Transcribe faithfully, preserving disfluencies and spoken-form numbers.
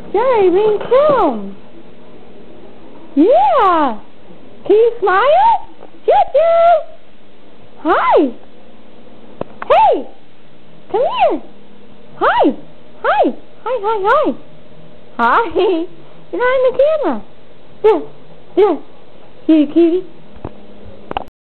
Jerry, ring film. Yeah. Can you smile? Choo-choo. Hi. Hey. Come here. Hi. Hi. Hi, hi, hi. Hi. You're not in the camera. Yes. Yes. Kitty, kitty.